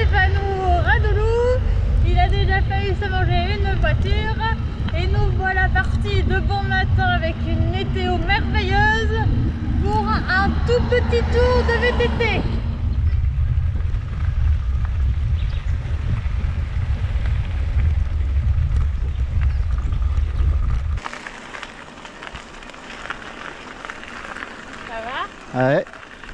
Stéphano Radulou. Il a déjà failli se manger une voiture. Et nous voilà partis de bon matin avec une météo merveilleuse pour un tout petit tour de VTT. Ça va? Ouais.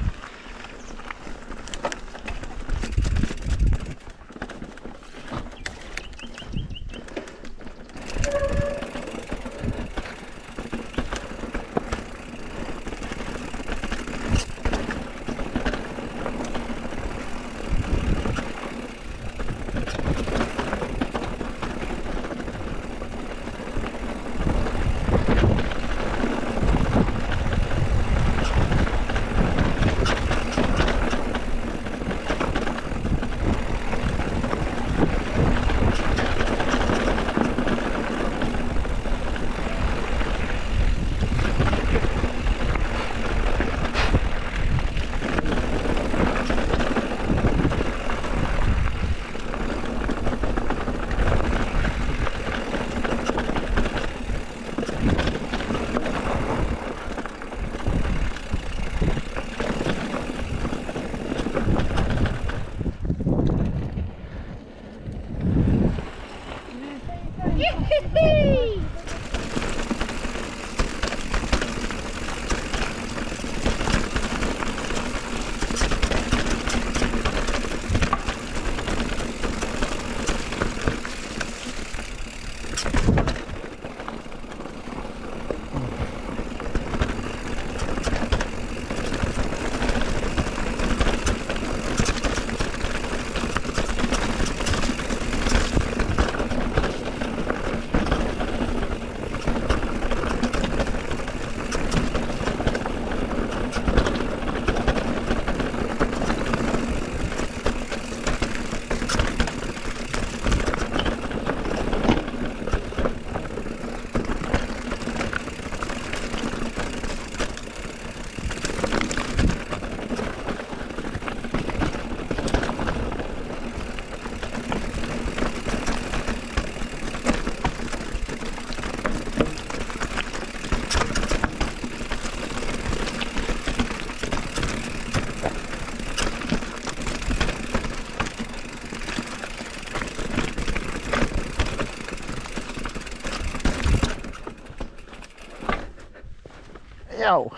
Yo.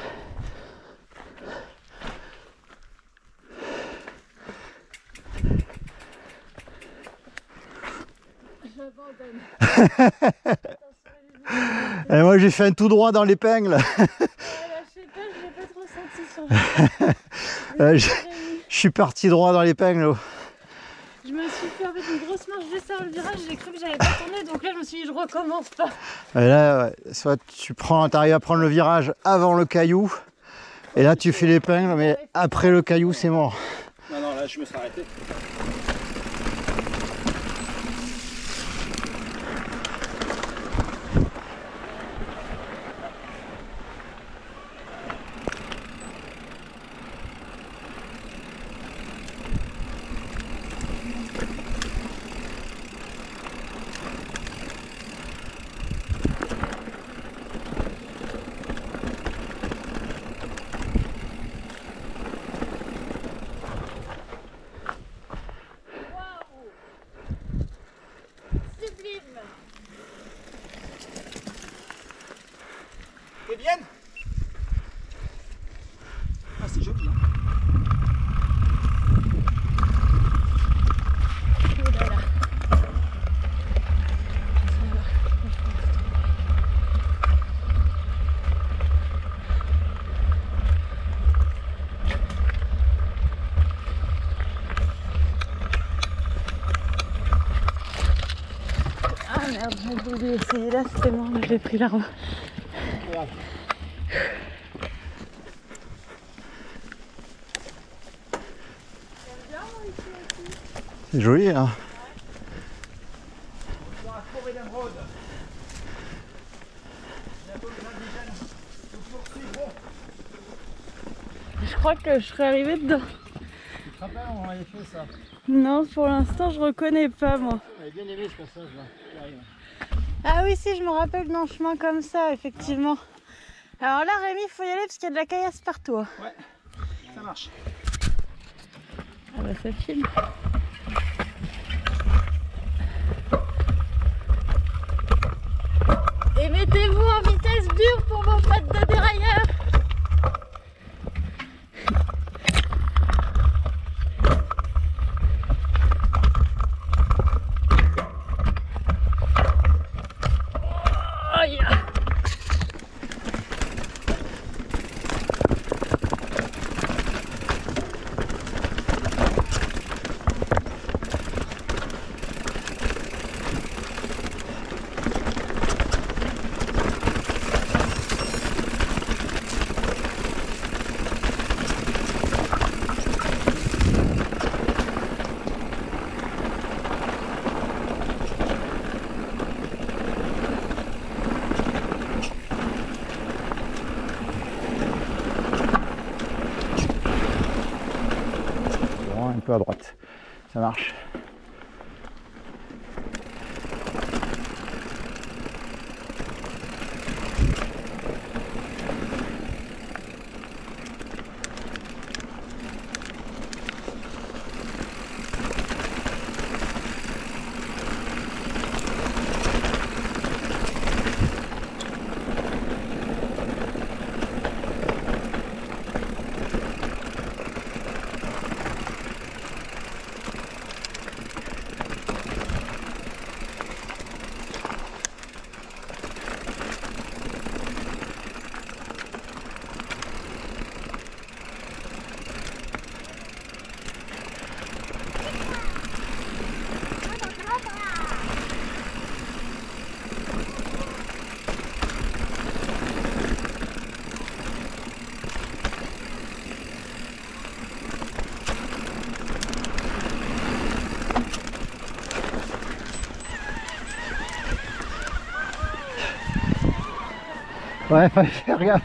Et moi j'ai fait un tout droit dans l'épingle. Je sais pas, je l'ai pas trop senti sur le je suis parti droit dans l'épingle. Je me suis fait en fait une grosse marche juste avant le virage, j'ai cru que j'avais pas tourné, donc là je me suis dit je recommence pas. Et là, ouais, soit tu arrives à prendre le virage avant le caillou, et là tu fais l'épingle, mais après le caillou c'est mort. Non, non, là je me serais arrêté. T'es bien? Ah, c'est joli, hein. Oh là là. Ah merde, j'ai voulu essayer là, c'était mort, mais j'ai pris l'arme. C'est joli hein. Dans la forêt d'Emeraude. Bientôt les indigènes nous poursuivront. Je crois que je serais arrivée dedans. te rappelles, on avait fait ça. Non, pour l'instant, je reconnais pas, moi. J'avais bien aimé ce passage-là. Qui arrive. Ah oui, si, je me rappelle d'un chemin comme ça, effectivement. Alors là, Rémi, il faut y aller parce qu'il y a de la caillasse partout. Ouais, ça marche. Ah bah ça filme. Et mettez-vous en vitesse dure pour vos pattes de dérailleur. Aïe. Un peu à droite. Ça marche. Ouais, fallait faire gaffe.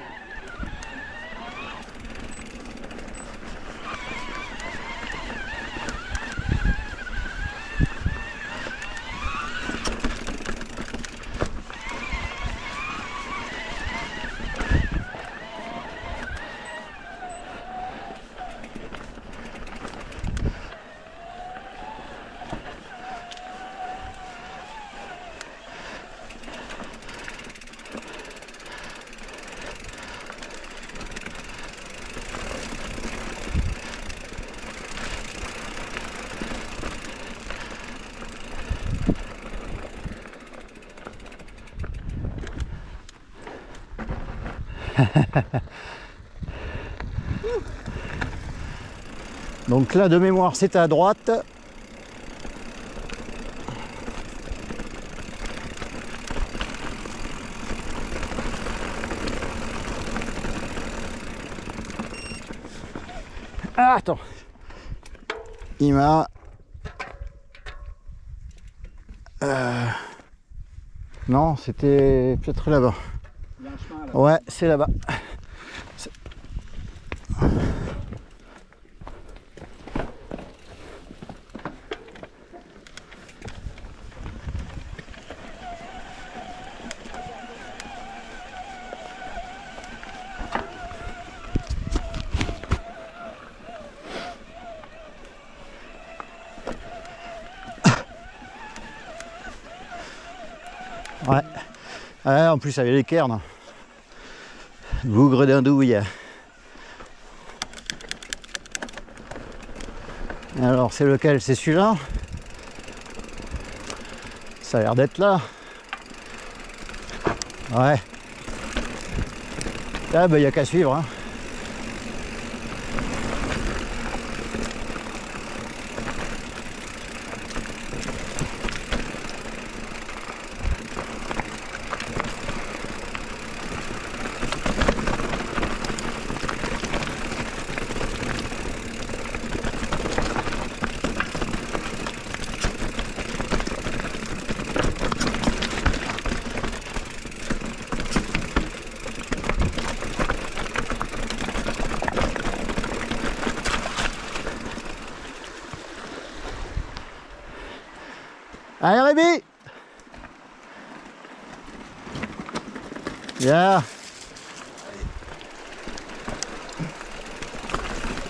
Donc là de mémoire c'est à droite. Ah, attends. Il m'a... Non, c'était peut-être là-bas. Il y a un chemin là. Ouais, c'est là-bas. Ouais. Ouais, en plus, il y avait les cairns. Bougre d'andouille. Alors, c'est lequel? C'est celui-là? Ça a l'air d'être là. Ouais. Ah, bah, il n'y a qu'à suivre. Hein. Allez Rémi. Bien.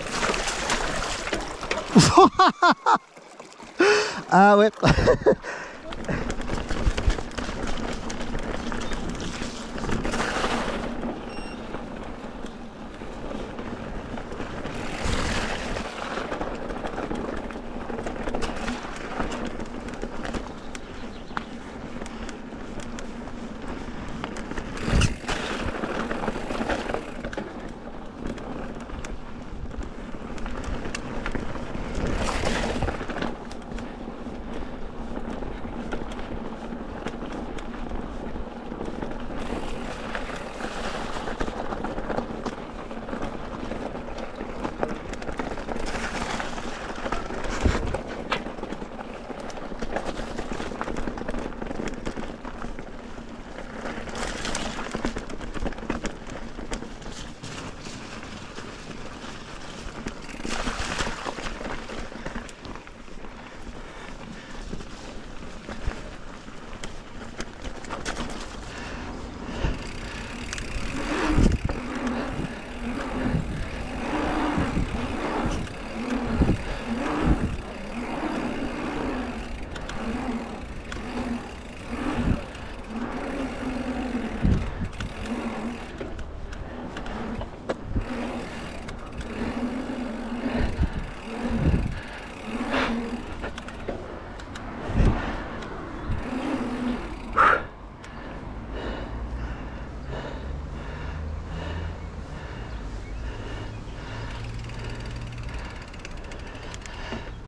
Ah ouais.